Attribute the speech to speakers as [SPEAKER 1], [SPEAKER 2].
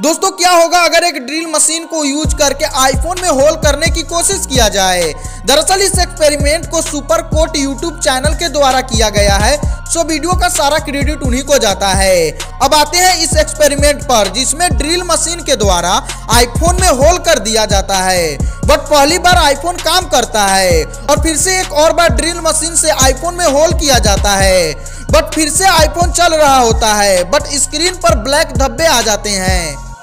[SPEAKER 1] दोस्तों क्या होगा अगर एक ड्रिल मशीन को यूज करके आईफोन में होल करने की कोशिश किया जाए। दरअसल इस एक्सपेरिमेंट को सुपर कोट यूट्यूब चैनल के द्वारा किया गया है, सो वीडियो का सारा क्रेडिट उन्हीं को जाता है। अब आते हैं इस एक्सपेरिमेंट पर, जिसमें ड्रिल मशीन के द्वारा आईफोन में होल कर दिया जाता है। बट पहली बार आईफोन काम करता है और फिर से एक और बार ड्रिल मशीन से आईफोन में होल किया जाता है, बट फिर से आईफोन चल रहा होता है, बट स्क्रीन पर ब्लैक धब्बे आ जाते हैं।